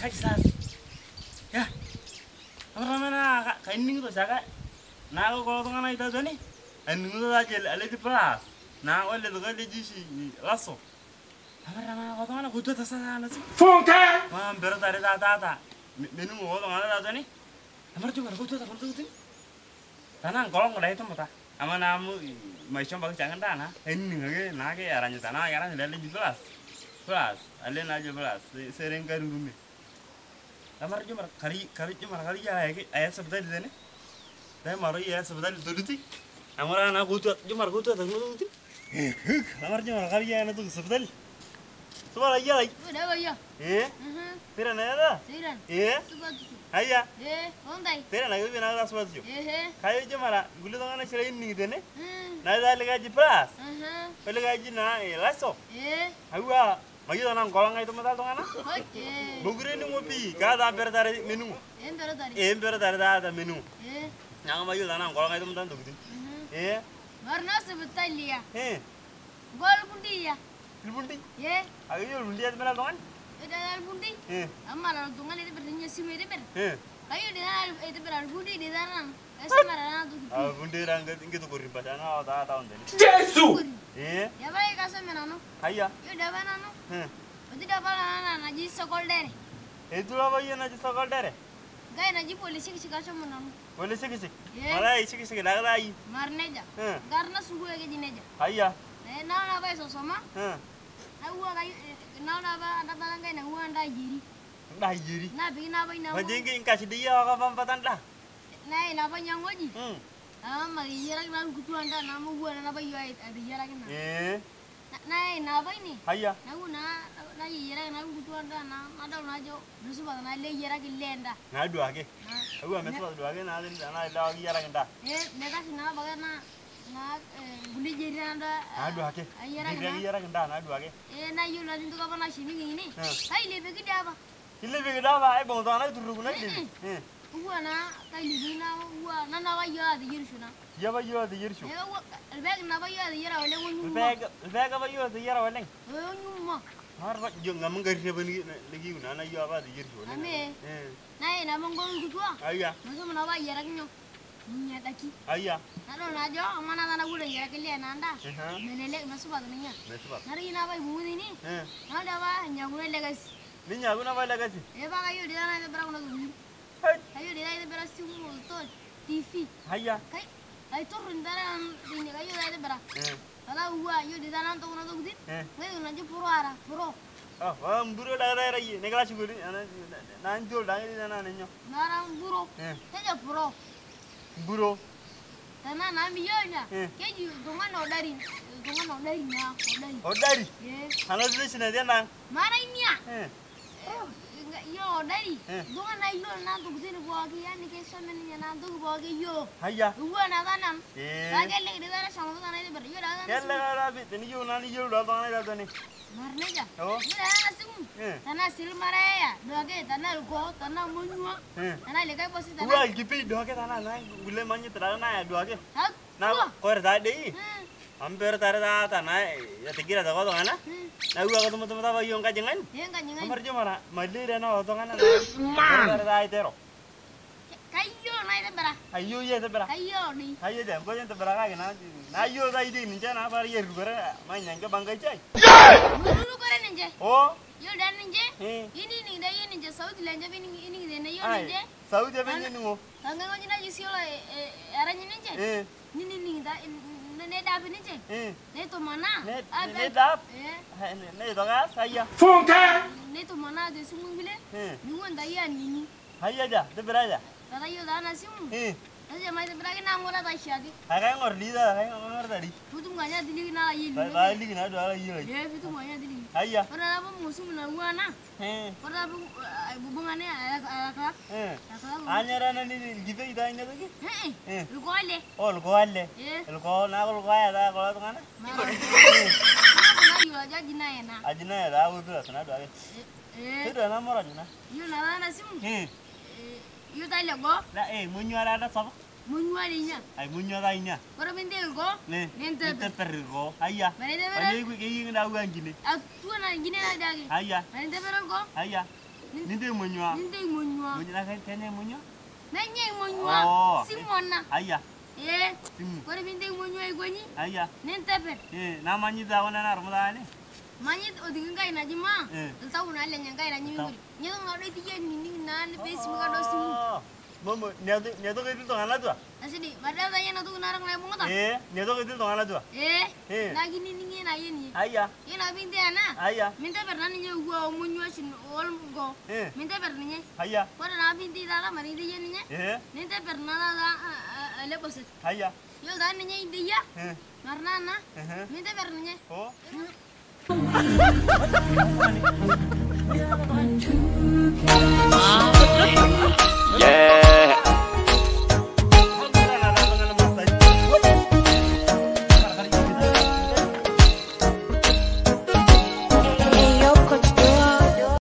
Kaisas. Ya. Orang mana kainin itu jaga. Nah kalau tengah itu nih, ini itu aja ada di pelas. Nah oleh itu kan di sini lasso. Orang mana kalau tengah kudu terasa nasi. Funka. Mam beradari tata. Minum kalau tengah ada nih. Amar juga kudu tak kudu tuh. Tanah kalau nggak itu mata. Ama namu macam bagus jangan tanah. Ini nggak ke arahnya tanah, arahnya dari di pelas. Pelas, alien aja pelas. Sering kan rumit. Amar cuma kari ya ayat sebentar di sana. Saya maru ya sebentar itu dulu. Amar anak kutu cuma kutu tak kutu. Amar cuma kari ya anak tu sebentar. Semua lagi lagi. Udah bayar. Tera nada. Siran. Sebatu. Ayah. Ondai. Tera naga bina ada sebatu. Kayu cuma gula tangan sila ini gitu ne. Hmm. Nada lagi pelas. Lagi na lasso. Agua. Maju tanam kolang itu mata tangan. Oke. Bugure ni ngopi. Kada beradari menu. Beradari ada menu. Yang maju tanam kolang itu mata tu gitu. Warna sebetul dia. Gol bundi ya. Bundi. Ye. Ayo bundi ada mana tangan? Ada bundi. Amma lalu tungan itu berdiri sih mere ber. Kayu dia itu berbundi di sana. Esamara tu. Bundi rangga tinggi tu kurim pas anak awak tahu ni. Yesus. Ya baik kasih menano. Ayah. Yo dapat nano. Berarti dapat nana naji sekolah deh. Itulah bayi naji sekolah deh. Gaya naji polisi kisah kasih menano. Polisi kisah. Malah isi kisah lagi lagi. Marne aja. Karena sungguh lagi jine aja. Ayah. Nah apa itu sama? Aku kayu. Nah apa ada barang kayak nah anda jiri. Dah jiri. Nah bikin apa ini? Macam ini kasih dia apa pampatan lah. Nah apa yang ngoji? Mari jarak nama kutu anda nama gua nama yo ada jarak na. Nah apa ini? Ayah. Nah jarak nama kutu anda ada najo. Nusu baga nah le jarak ilenda. Nah dua ke. Aku ambil dua ke nah lagi jarak anda. Mereka sih nah baga nah buli jadi anda. Nah dua ke. Jarak anda nah dua ke. Nah yo nanti tu kapan nasi ini? Hai lebih gede apa? Lebih gede apa? Bang tuan itu turun lagi. Gua na kayu ni na gua na bawa ada jirsu na. Ya bawa ada jirsu. Ya gua bag na bawa ada jira oleh gua. Bag bawa ada jira oleh. Nyuma. Harap jeng ngameng garis apa lagi guna na yo apa ada jirsu oleh. Ame. Na mongol gua. Ayah. Masa mana bawa jira kinyo. Nya taki. Ayah. Na jo mana na gua jira kile na anda. Melelek masuk baga niya. Nari na bawa bumi ni. Na dawa nya gua legas. Ni nya gua na bawa legas. Ba kayu dia na berapa na gua. Kayu dia itu berasi motor TV. Ayah. Kayu tu rendaran ini kayu dia itu berapa? Kalau gua ayu di sana tu nak tu gudin. Kayu nak je puro ara puro. Buru dah ada lagi. Negara sih gini. Nanjol dah ini sana nenyo. Narang puro. Saja puro. Buru. Tanah nami yo nya. Kayu dongan odari nya odari. Odari. Yes. Halo dulu sini dia nang. Mana ini ya? Yo dari, dongan na yo na tu gudin gua lagi ya ni kesal meni na tu gua lagi yo. Ayah. Gua na tanam. Lagi lagi di sana sama tu tanah itu ber. Yo dah tanam. Kela rabi, teni yo nani yo dah tanah dah ni. Marne ja. Oh. Yo dah nasum. Tanah sil maraya. Doa ke tanah luko, tanah munyua. Tanah lekai posi tanah. Gua gipi doa ke tanah na, gule manye terang na doa ke. Na kau dah deh. Hampir tarik tanah, ya tikir ada kau tangan na. Nah gua ketemu teman apa yang kajengan? Yang kajengan. Nomor cuma mali rena otongan na. Tarik tarik tero. Kayu na itu berapa? Ayo ya itu berapa? Kayu ni. Ayo deh, kau yang berapa kali na? Ayo dah ini nih jangan apa ya rubber, main yang ke bangkai cai. Dulu kau ninja. Oh. Yo dan ninja. Ini nih dah ini ninja Saudi lanja ini deh yo ninja. Saudi apa ini nungu? Tangga kau jadi sih lah, arahnya ninja. Ini dah. Nedap ini je. Neto mana? Nedap. Nedap kan saya. Funka. Neto mana ada semua bile? Nungun daya nini. Hai aja, tu beraja. Tadi yo dah nasi mu. Nasi mai tu beragi nang orang tak siadi. Hai ngor di dah, hai ngor tadi. Putu nganya dili na lagi. Balik na dua lagi lagi. Ya, putu nganya dili. Hai ya. Orang apa musuh menawa na? Orang apa hubungannya akak? Hanya rana ni gitu itu ini lagi. Lu kau le? Oh, lu kau le. Lu kau nak lu kau ada kalau tu mana? Mana yo aja jina ya na. Ajina ya, dah udah sana dua lagi. Itu dah nama orang jina. Yo nana nasi mu. Yo tak le go. Nah, munyu ada apa? Munyu adinya. Ay munyu ada ini. Orang bentel go. Nente pergi go. Ayah. Mana dia Ayah gue kaya ingin tahu yang gini. Aku nak gini ada lagi. Ayah. Mana dia go. Ayah. Ninde munywa. Ninde munywa. Munywa kan kene munywa. Nanye munywa. Simona. Aya. Simu. Kore binde munywa igoni. Aya. Nenteper. Namanyi dawana na rumdane. Manyi odiginga inajima. Ntawu na le nyanga inanyimuri. Nyedo ngado tiye nini nan besi mukado simu. Momo nyedo gitu ngala tua. Asidi madada yana tu narang na bunga ta. Nyedo gitu ngala tua. Lagi nini na yeni. Aya. Ina binde ana. Aya. Minta pernah nye gua munywa sin ol go. Minta pernah nye. Aya. Kore na binde dala mari de yeni nye. Minta pernah dala le boset. Aya. Yo dan nye ide ya. Marna na. Minta pernah nye. Oh.